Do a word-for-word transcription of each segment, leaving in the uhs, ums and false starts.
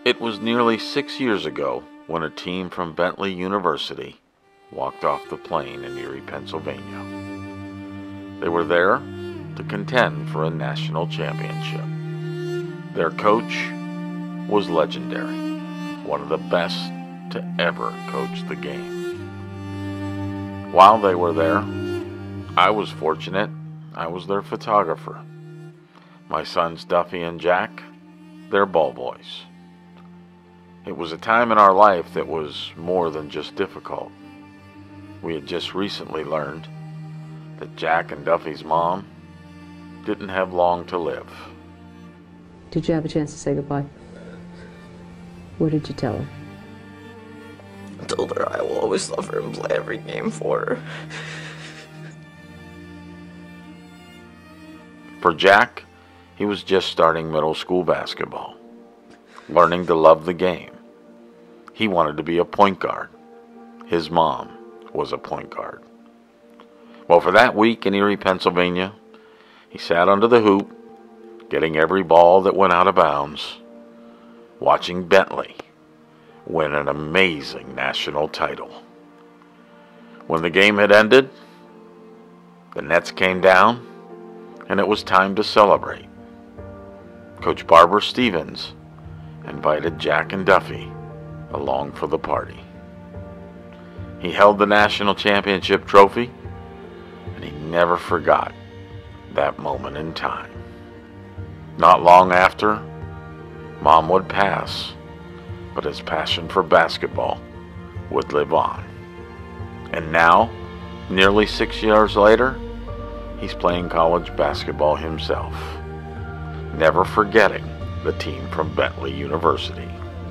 It was nearly six years ago when a team from Bentley University walked off the plane in Erie, Pennsylvania. They were there to contend for a national championship. Their coach was legendary, one of the best to ever coach the game. While they were there, I was fortunate. I was their photographer. My sons Duffy and Jack, their ball boys. It was a time in our life that was more than just difficult. We had just recently learned that Jack and Duffy's mom didn't have long to live. Did you have a chance to say goodbye? What did you tell her? I told her I will always love her and play every game for her. For Jack, he was just starting middle school basketball, learning to love the game. He wanted to be a point guard. His mom was a point guard. Well, for that week in Erie, Pennsylvania, he sat under the hoop, getting every ball that went out of bounds, watching Bentley win an amazing national title. When the game had ended, the nets came down, and it was time to celebrate. Coach Barbara Stevens invited Jack and Duffy along for the party. He held the national championship trophy, and he never forgot that moment in time. Not long after, Mom would pass, but his passion for basketball would live on. And now, nearly six years later, he's playing college basketball himself, never forgetting the team from Bentley University.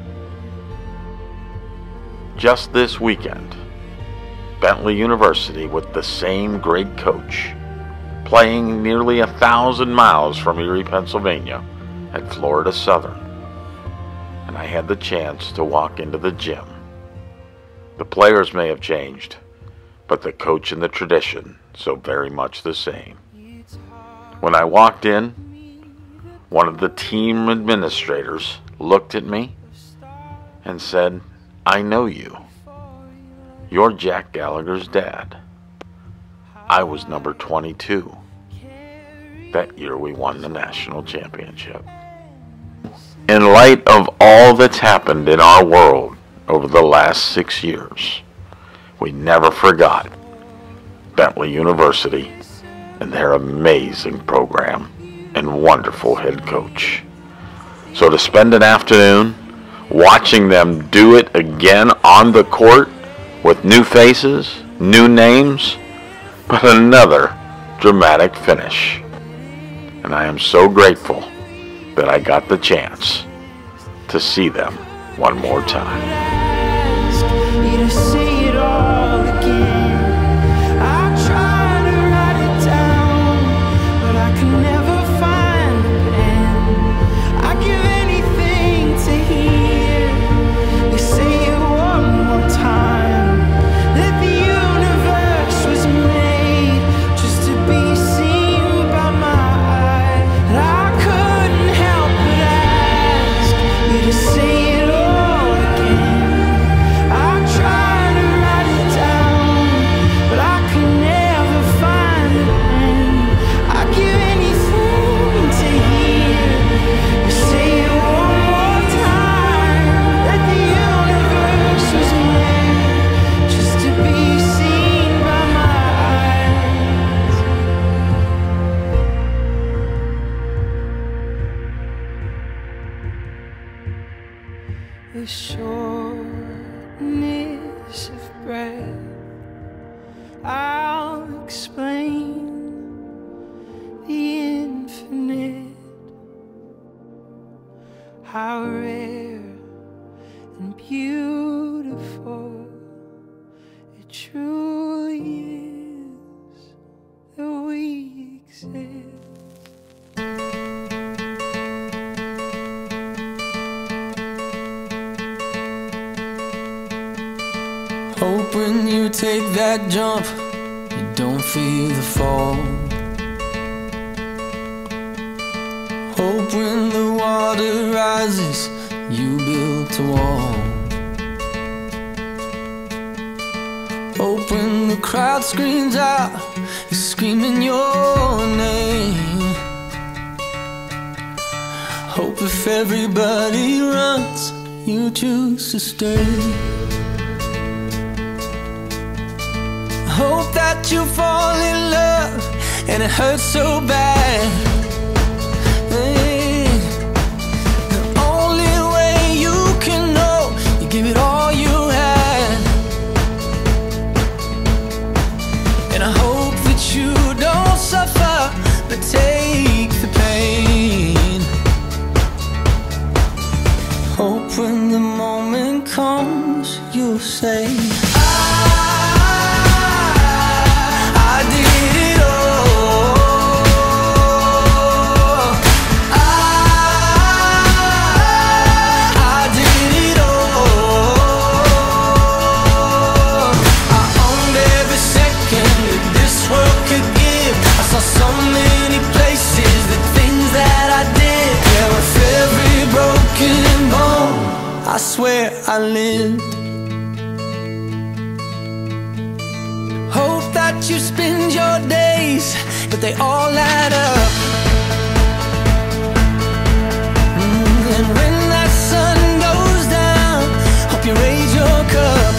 Just this weekend, Bentley University, with the same great coach, playing nearly a thousand miles from Erie, Pennsylvania, at Florida Southern. And I had the chance to walk into the gym. The players may have changed, but the coach and the tradition so very much the same. When I walked in, one of the team administrators looked at me and said, "I know you. You're Jack Gallagher's dad." I was number twenty-two. That year we won the national championship. In light of all that's happened in our world over the last six years, we never forgot Bentley University and their amazing program and wonderful head coach. So to spend an afternoon watching them do it again on the court with new faces, new names, but another dramatic finish. And I am so grateful that I got the chance to see them one more time. The shortness of breath, I'll explain the infinite, how rare and beautiful it truly is that we exist. Hope when you take that jump, you don't feel the fall. Hope when the water rises, you built a wall. Hope when the crowd screams out, you're screaming your name. Hope if everybody runs, you choose to stay. Hope that you fall in love and it hurts so bad. Hey, the only way you can know, you give it all you had. And I hope that you don't suffer, but take the pain. Hope when the moment comes, you'll say, I swear I lived. Hope that you spend your days, but they all add up. Mm, and when that sun goes down, hope you raise your cup.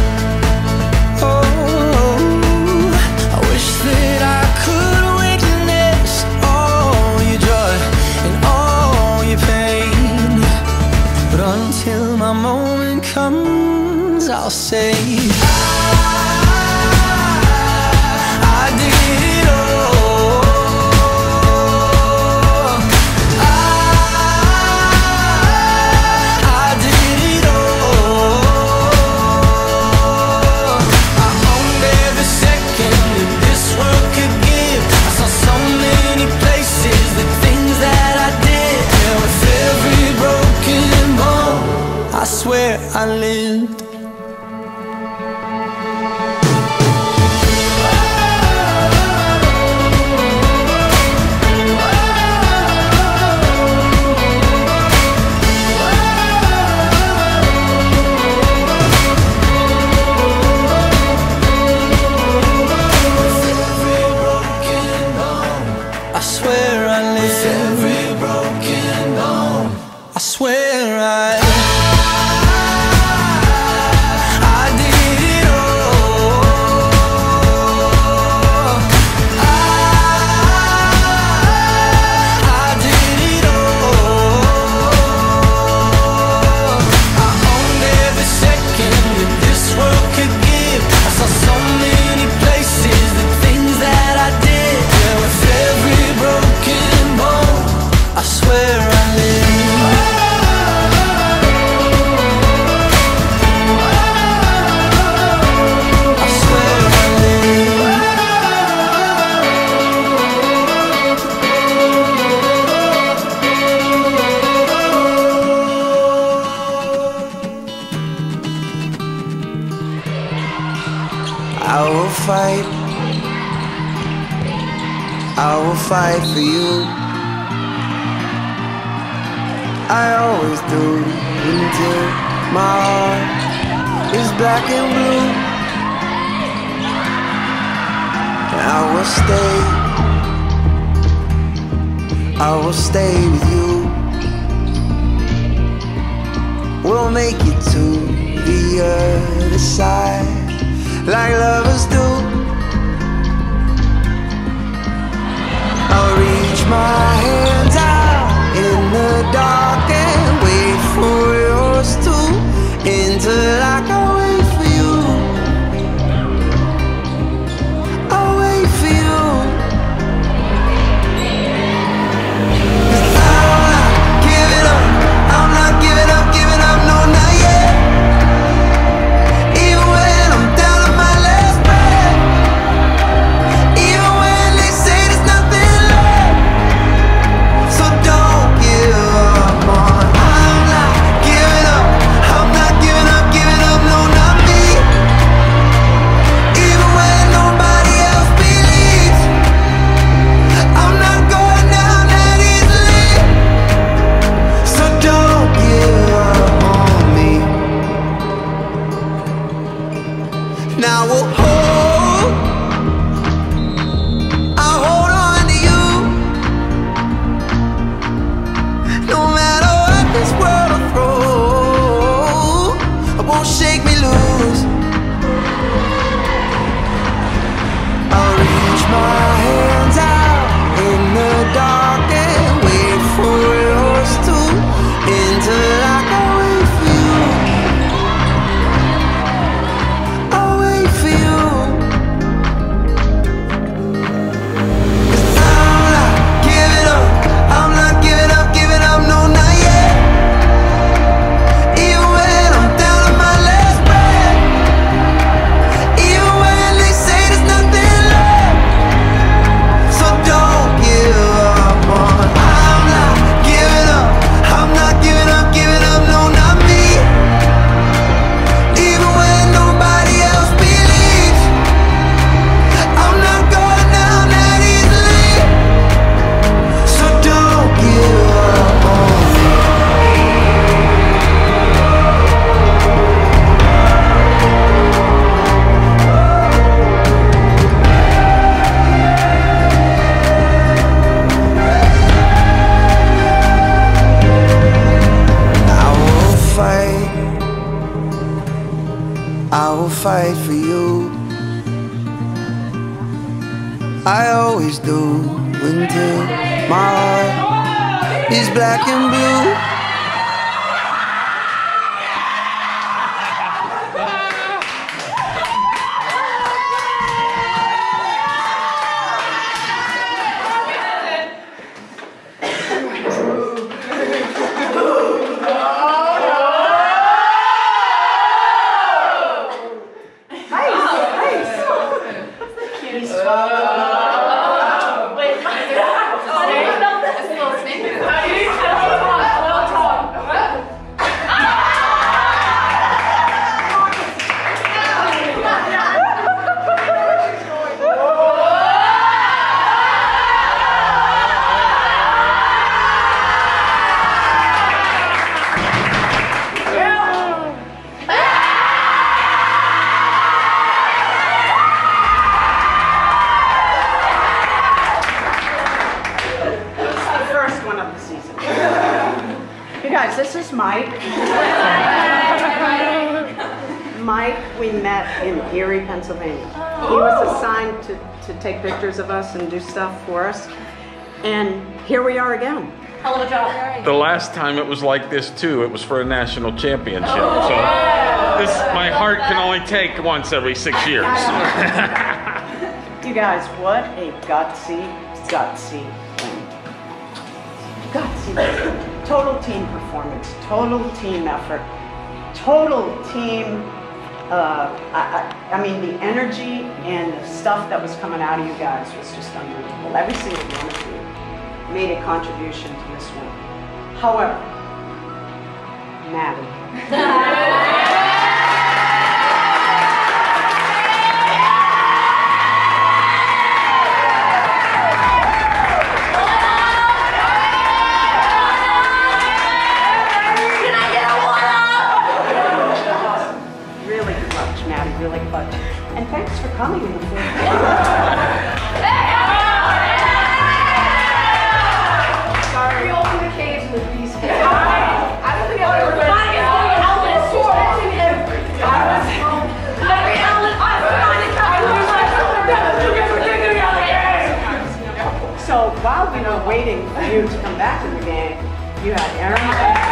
Oh, I wish that I could witness all your joy and all your pain. But until my moment comes, I'll say, I did it all. I, I did it all. I owned every second that this world could give. I saw so many places, the things that I did. Yeah, with every broken bone, I swear I lived. I swear I lived. Every broken bone, I swear I I will fight, I will fight for you. I always do, until my heart is black and blue. I will stay, I will stay with you. We'll make it to the other side, like lovers do. I'll reach my hands out in the dark and wait for yours too, until I can wait for you. I'll wait for you, 'cause I'm not giving up, I'm not giving up, giving up, no, not yet. Even when I'm down to my last breath, even when they say there's nothing left, fight for you. I always do until my heart is black and blue. This is Mike. Mike, we met in Erie, Pennsylvania. He was assigned to, to take pictures of us and do stuff for us. And here we are again. Hell of a job. The last time it was like this too. It was for a national championship. So this, my heart can only take once every six years. You guys, what a gutsy, gutsy win. Gutsy win. Total team performance, total team effort, total team, uh, I, I, I mean, the energy and the stuff that was coming out of you guys was just unbelievable. Every single one of you made a contribution to this win. However, Maddie. Really clutch. And thanks for coming in the fourth quarter. Sorry. We opened the cage and the beast came out. I don't think I've ever been to Ellis. She's watching everything. Every Ellis. I'm trying to come. So while we were waiting for you to come back in the game, you had Aaron.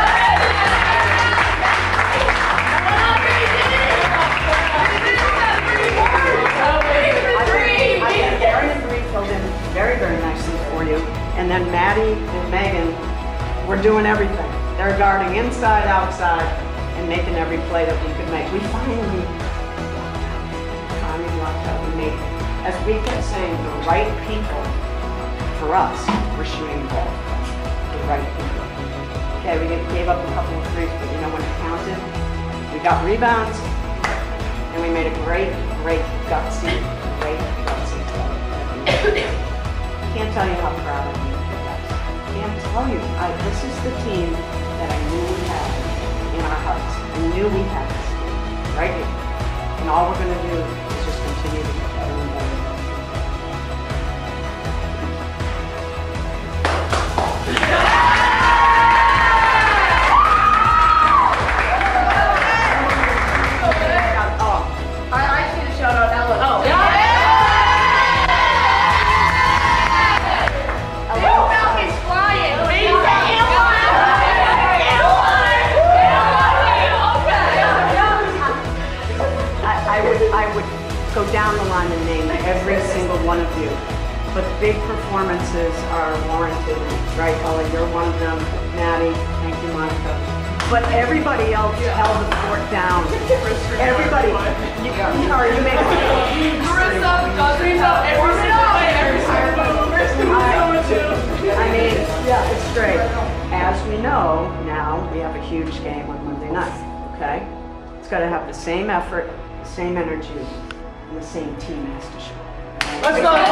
Very, very nicely for you. And then Maddie and Megan were doing everything. They're guarding inside, outside, and making every play that we could make. We finally, finally lucked out. We made, as we kept saying, the right people for us were shooting the ball. The right people. Okay, we gave up a couple of threes, but you know when it counted, we got rebounds, and we made a great, great gutsy, great gutsy play. Can't tell you how proud I am of you guys. Can't tell you. I, this is the team that I knew we had in our hearts. I knew we had this team right here. And all we're going to do is just continue to get better and better. Oh, I, I should have shout out Ella. Oh, yeah. Go down the line and name every single one of you. But big performances are warranted, right, Ella? You're one of them. Maddie, thank you, Monica. But everybody else held the fort down. Everybody. You, you, are, you made it. I mean, yeah, it's great. As we know, now we have a huge game on Monday night, okay? It's got to have the same effort, the same energy, and the same team has to show. Let's go!